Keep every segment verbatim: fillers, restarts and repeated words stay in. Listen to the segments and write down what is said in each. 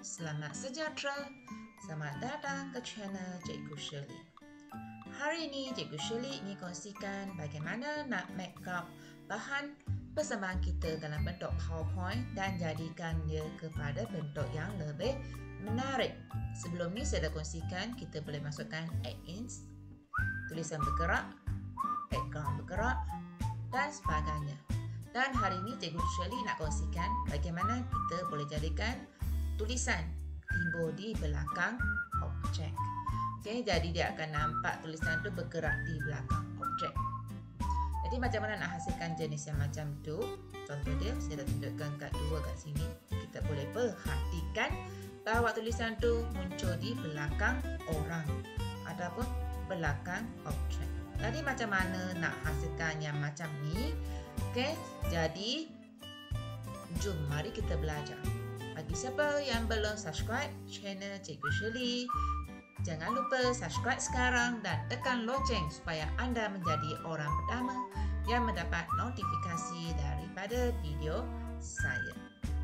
selamat sejahtera. Selamat datang ke channel Cikgu Shirley. Hari ini Cikgu Shirley ingin kongsikan bagaimana nak make up bahan persembahan kita dalam bentuk PowerPoint dan jadikan dia kepada bentuk yang lebih menarik. Sebelum ni saya dah kongsikan kita boleh masukkan add-ins, tulisan bergerak, background bergerak dan sebagainya. Dan hari ini Cikgu Shirley nak kongsikan bagaimana kita boleh jadikan tulisan timbul di belakang objek. Okay, jadi dia akan nampak tulisan tu bergerak di belakang objek. Jadi macam mana nak hasilkan jenis yang macam tu? Contoh dia, saya dah tunjukkan kat dua kat sini. Kita boleh perhatikan bahawa tulisan tu muncul di belakang orang ataupun belakang objek. Jadi macam mana nak hasilkan yang macam ni? Okey, jadi jom mari kita belajar. Bagi siapa yang belum subscribe channel Cikgu Shirley, jangan lupa subscribe sekarang dan tekan loceng supaya anda menjadi orang pertama yang mendapat notifikasi daripada video saya.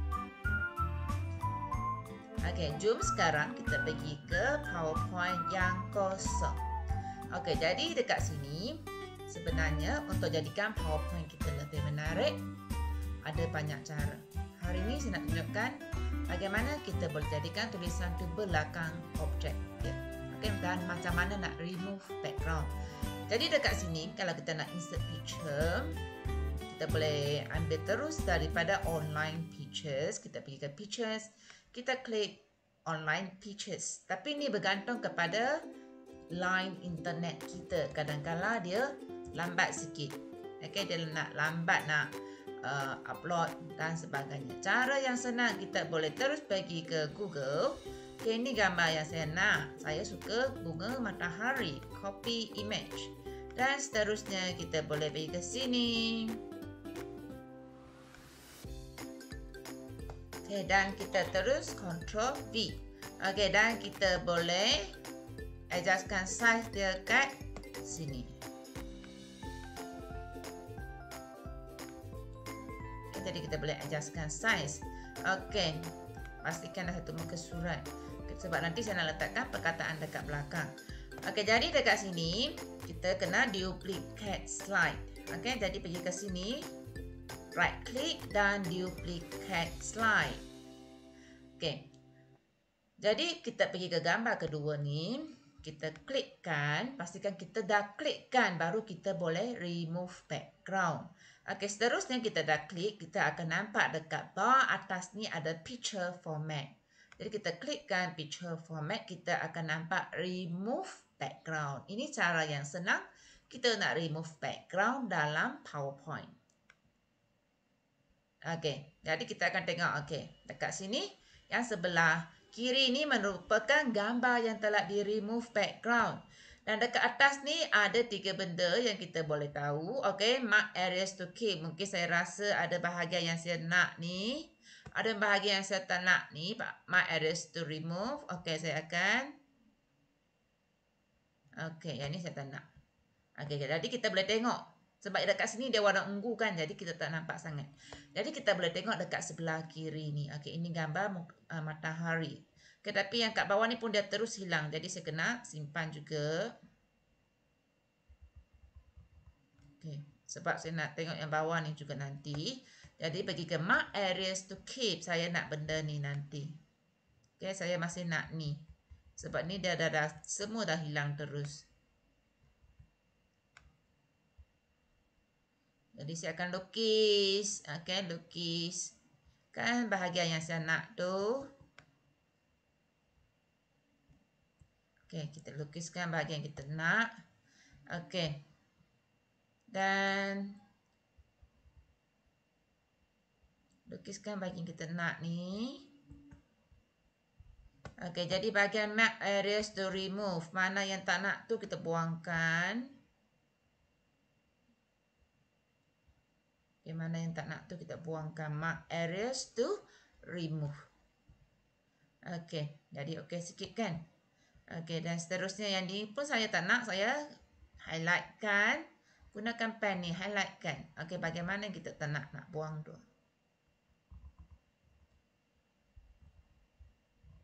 Okey, jom sekarang kita pergi ke PowerPoint yang kosong. Okey, jadi dekat sini sebenarnya untuk jadikan PowerPoint kita lebih menarik ada banyak cara. Hari ini saya nak tunjukkan bagaimana kita boleh jadikan tulisan tu belakang objek ya. Okay, dan macam mana nak remove background. Jadi dekat sini kalau kita nak insert picture, kita boleh ambil terus daripada online pictures. Kita pergi ke pictures, kita klik online pictures. Tapi ini bergantung kepada line internet kita. Kadang-kadang dia lambat sikit. Okay, dia nak lambat nak uh, upload dan sebagainya. Cara yang senang, kita boleh terus pergi ke Google. Okay, ini gambar yang saya nak. Saya suka bunga matahari. Copy image. Dan seterusnya kita boleh pergi ke sini. Okay, dan kita terus control V. Okay, dan kita boleh adjustkan size dia kat sini. Jadi kita boleh adjustkan size. Okey, pastikan dah satu muka surat. Sebab nanti saya nak letakkan perkataan dekat belakang. Okey, jadi dekat sini kita kena duplicate slide. Okey, jadi pergi ke sini, right click dan duplicate slide. Okey. Jadi kita pergi ke gambar kedua ni, kita klikkan, pastikan kita dah klikkan baru kita boleh remove background. Okey, seterusnya kita dah klik, kita akan nampak dekat bawah atas ni ada picture format. Jadi kita klikkan picture format, kita akan nampak remove background. Ini cara yang senang kita nak remove background dalam PowerPoint. Okey, jadi kita akan tengok okey, dekat sini yang sebelah kiri ni merupakan gambar yang telah di remove background. Dan dekat atas ni ada tiga benda yang kita boleh tahu. Okey, mark areas to keep. Mungkin saya rasa ada bahagian yang saya nak ni. Ada bahagian yang saya tak nak ni. Mark areas to remove. Okey, saya akan. Okey, yang ni saya tak nak. Okey, jadi kita boleh tengok. Sebab dekat sini dia warna ungu kan. Jadi kita tak nampak sangat. Jadi kita boleh tengok dekat sebelah kiri ni. Okey, ini gambar uh, matahari. Okay, tapi yang kat bawah ni pun dia terus hilang. Jadi saya kena simpan juga. Okay, sebab saya nak tengok yang bawah ni juga nanti. Jadi pergi ke mark areas to keep. Saya nak benda ni nanti. Okay, saya masih nak ni. Sebab ni dia dah, dah semua dah hilang terus. Jadi saya akan lukis. Okay, lukis. Kan bahagian yang saya nak tu. Okey, kita lukiskan bahagian yang kita nak. Okey. Dan lukiskan bahagian yang kita nak ni. Okey, jadi bahagian map areas to remove. Mana yang tak nak tu kita buangkan. Okey, mana yang tak nak tu kita buangkan. Mark areas to remove. Okey, jadi okey sikit kan? Okey, dan seterusnya yang ni pun saya tak nak, saya highlightkan. Gunakan pen ni, highlightkan. Okey, bagaimana kita tak nak nak buang tu.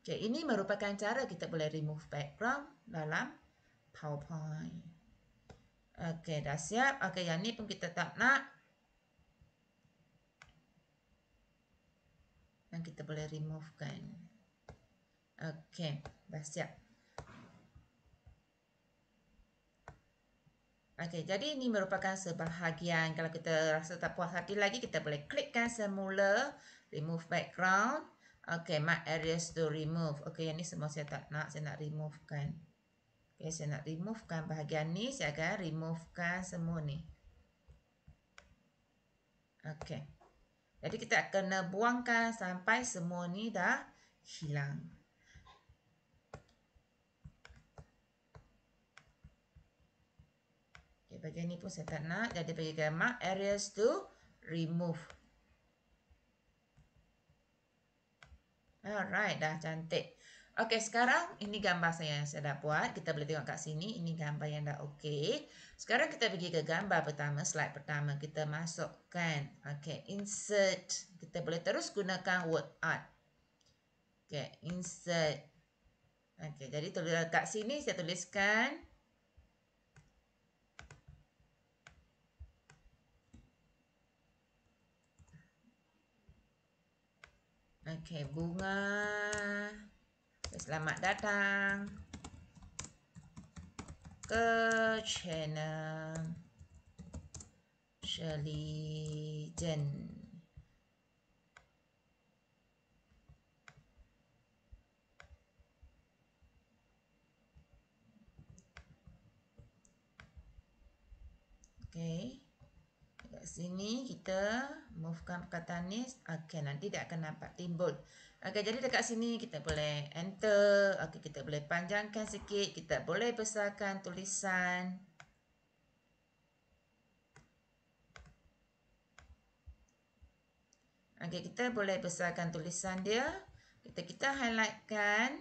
Okay, ini merupakan cara kita boleh remove background dalam PowerPoint. Okay, dah siap. Okay, yang ni pun kita tak nak. Dan kita boleh remove kan. Okay, dah siap. Okay, jadi ini merupakan sebahagian. Kalau kita rasa tak puas hati lagi, kita boleh klikkan semula. Remove background. Okay, mark areas to remove. Okay, yang ni semua saya tak nak. Saya nak remove kan. Okay, saya nak removekan bahagian ni. Saya akan removekan semua ni. Okay. Jadi kita kena buangkan sampai semua ni dah hilang. Okay, bahagian ni pun saya tak nak. Jadi bagi mark areas to remove. Alright, dah cantik. Okey, sekarang ini gambar saya yang saya dah buat. Kita boleh tengok kat sini. Ini gambar yang dah okey. Sekarang kita pergi ke gambar pertama, slide pertama. Kita masukkan. Okey, insert. Kita boleh terus gunakan word art. Okey, insert. Okey, jadi tulis kat sini saya tuliskan. Okey, bunga. Selamat datang ke channel Shirley Jen. Okey. Dekat sini kita movekan perkataan ni. Okey, nanti dia akan nampak timbul. Okey, jadi dekat sini kita boleh enter. Okey, kita boleh panjangkan sikit. Kita boleh besarkan tulisan. Okey, kita boleh besarkan tulisan dia. Kita kita highlightkan.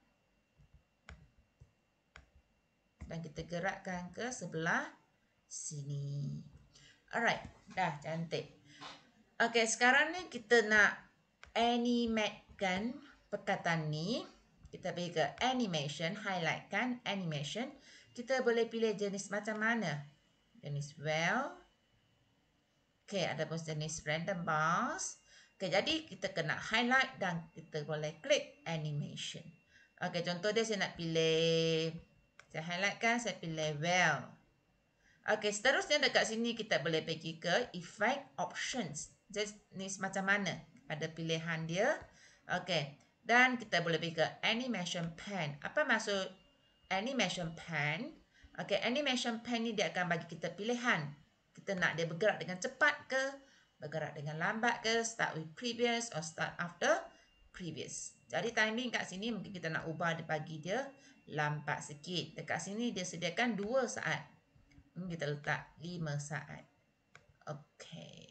Dan kita gerakkan ke sebelah sini. Alright, dah cantik. Okey, sekarang ni kita nak animatekan perkataan ni. Kita pergi ke animation, highlightkan animation. Kita boleh pilih jenis macam mana? Jenis well. Okey, ada pun jenis random bars. Okey, jadi kita kena highlight dan kita boleh klik animation. Okey, contoh dia saya nak pilih, saya highlightkan, saya pilih well. Okey, seterusnya dekat sini kita boleh pergi ke effect options. Jenis macam mana? Ada pilihan dia. Okey, dan kita boleh pergi ke animation pen. Apa maksud animation pen? Okey, animation pen ni dia akan bagi kita pilihan. Kita nak dia bergerak dengan cepat ke, bergerak dengan lambat ke, start with previous or start after previous. Jadi timing kat sini mungkin kita nak ubah dia, bagi dia lambat sikit. Dekat sini dia sediakan dua saat. Kita letak lima saat. Okey.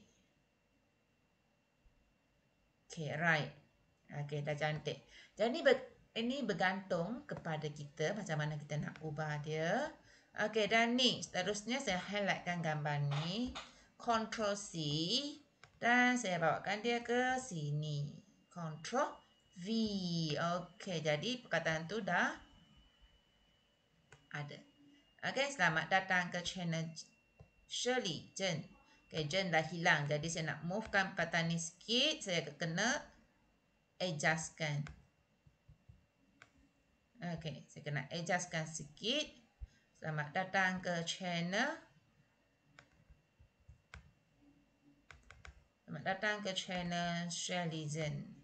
Okey, right. Okey, dah cantik. Jadi ini bergantung kepada kita macam mana kita nak ubah dia. Okey, dan ni seterusnya saya highlightkan gambar ni. Control C. Dan saya bawakan dia ke sini. Control V. Okey, jadi perkataan tu dah ada. Okey, selamat datang ke channel Shirley Jen. Okey, Jen dah hilang. Jadi saya nak movekan perkataan ni sikit. Saya kena adjustkan. Okey, saya kena adjustkan sikit. Selamat datang ke channel. Selamat datang ke channel Shirley Jen.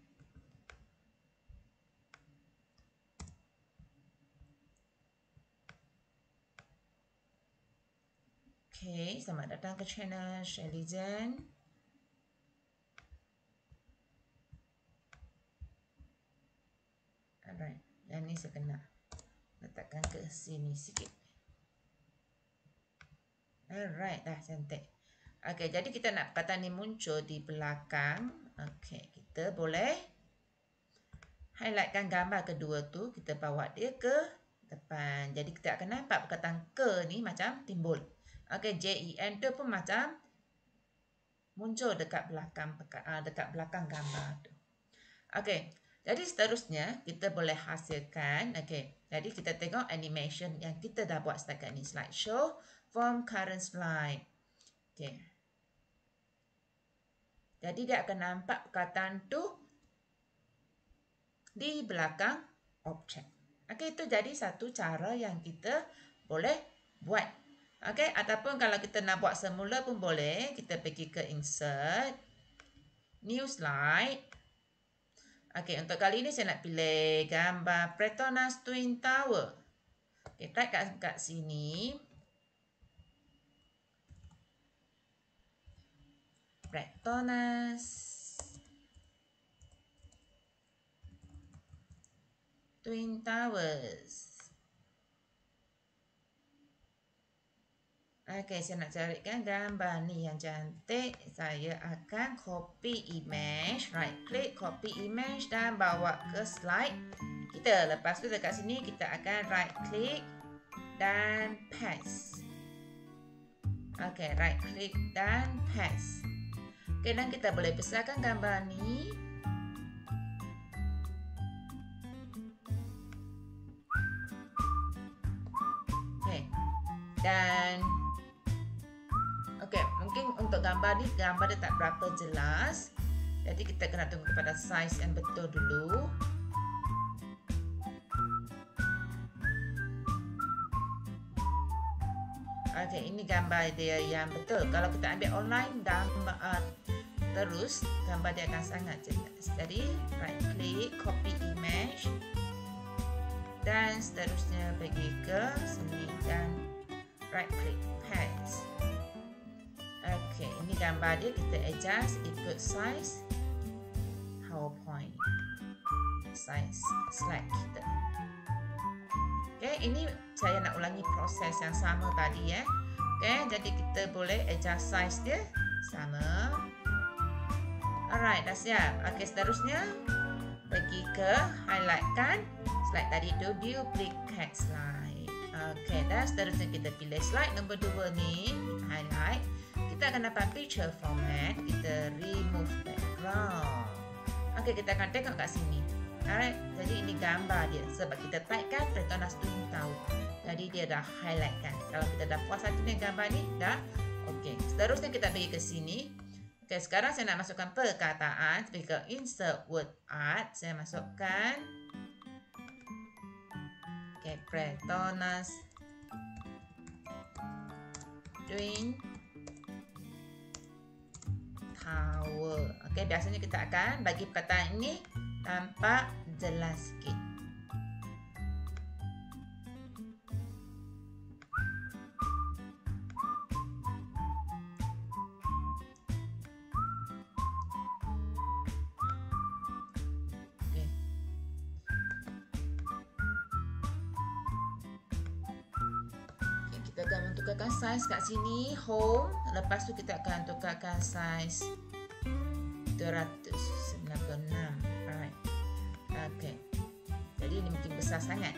Okey, selamat datang ke channel Shirley Jen. Alright, yang ni saya kena letakkan ke sini sikit. Alright, dah cantik. Okey, jadi kita nak perkataan ni muncul di belakang. Okey, kita boleh highlightkan gambar kedua tu. Kita bawa dia ke depan. Jadi kita akan nampak perkataan ke ni macam timbul. Okey, J E N tu pun macam muncul dekat belakang dekat belakang gambar tu. Okey, Jadi seterusnya kita boleh hasilkan. Okey. Jadi kita tengok animation yang kita dah buat setakat ni. Slideshow from current slide. Okey. Jadi dia akan nampak perkataan tu di belakang objek. Okey, itu jadi satu cara yang kita boleh buat. Okey, ataupun kalau kita nak buat semula pun boleh. Kita pergi ke insert, new slide. Okey, untuk kali ini saya nak pilih gambar Petronas Twin Tower. Okey, type kat, kat sini. Petronas Twin Towers. Okey, saya nak carikan gambar ni yang cantik. Saya akan copy image, right click, copy image dan bawa ke slide kita. Lepas tu dekat sini kita akan right click dan paste. Okey, right click dan paste. Okey, dan kita boleh besarkan gambar ni. Okey. Dan okey, mungkin untuk gambar ni, gambar dia tak berapa jelas. Jadi kita kena tunggu kepada size yang betul dulu. Okey, ini gambar dia yang betul. Kalau kita ambil online gambar uh, terus, gambar dia akan sangat jelas. Jadi, right click, copy image. Dan seterusnya pergi ke sini dan right click, paste. Okey, ini gambar dia, kita adjust ikut size PowerPoint, size slide kita. Okey, ini saya nak ulangi proses yang sama tadi ya. Okey, jadi kita boleh adjust size dia sama. Alright, dah siap. Okey, seterusnya pergi ke highlightkan slide tadi tu, duplicate slide. Okey, dan seterusnya kita pilih slide nombor dua ni, kita highlight. Kita akan dapat picture format, kita remove background. Okey, kita akan tengok kat sini. Alright, jadi ini gambar dia sebab kita typekan Petronas Twin Tower. Jadi dia dah highlightkan. Kalau kita dah puas hati dengan gambar ni, dah okey. Seterusnya kita pergi ke sini. Okey, sekarang saya nak masukkan perkataan. Pergi ke insert word art. Saya masukkan okey, Petronas Twin Tower. Okey, biasanya kita akan bagi perkataan ini nampak jelas sikit. Okay. Okay, kita akan tukarkan size kat sini, home. Lepas tu kita akan tukarkan size dua ratus sembilan puluh enam. Alright. Okey. Jadi ini mungkin besar sangat.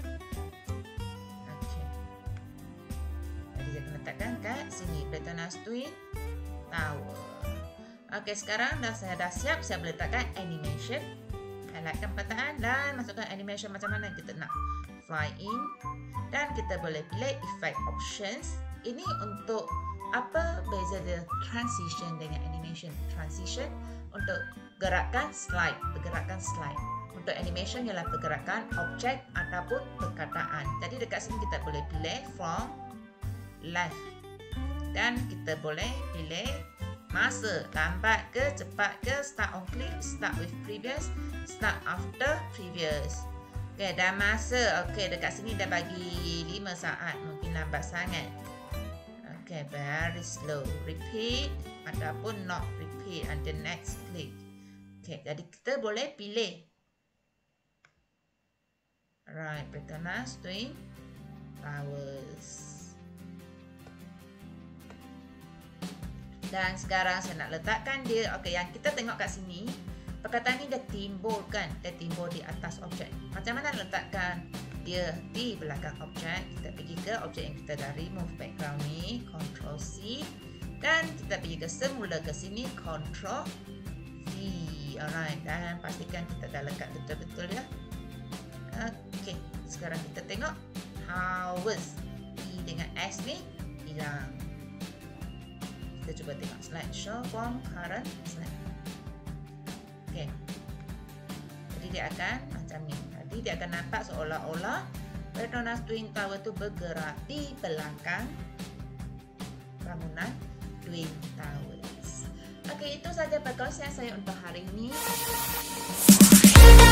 Okey. Jadi saya akan letakkan kat sini, Petronas Twin Tower. Okey, sekarang dah saya dah siap, saya boleh letakkan animation. Highlightkan perkataan dan masukkan animation macam mana kita nak. Fly in dan kita boleh pilih effect options. Ini untuk apa beza dia transition dengan animation. Transition untuk gerakan slide, pergerakan slide. Untuk animation ialah pergerakan objek ataupun perkataan. Jadi dekat sini kita boleh pilih from left. Dan kita boleh pilih masa, lambat ke, cepat ke, start on click, start with previous, start after previous. Okey, dan masa. Okey, dekat sini dah bagi lima saat, mungkin lambat sangat. Okay, very slow. Repeat ataupun not repeat and the next click. Okay, jadi kita boleh pilih. Alright, Petronas Twin Towers. Dan sekarang saya nak letakkan dia. Okay, yang kita tengok kat sini, perkataan ni dia timbul kan? Dia timbul di atas objek. Macam mana letakkan dia di belakang objek? Kita pergi ke objek yang kita dah remove background ni, Control C, dan kita pergi ke semula ke sini, Control V. E. Alright, dan pastikan kita dah lekat betul-betul ya. Okey, sekarang kita tengok hours. E dengan S ni hilang. Kita cuba tengok slide show form current snap. Okey. Jadi dia akan macam ni. Jadi dia akan nampak seolah-olah Petronas Twin Tower tu bergerak di belakang bangunan Twin Towers. Okey, itu saja perkongsian saya untuk hari ini.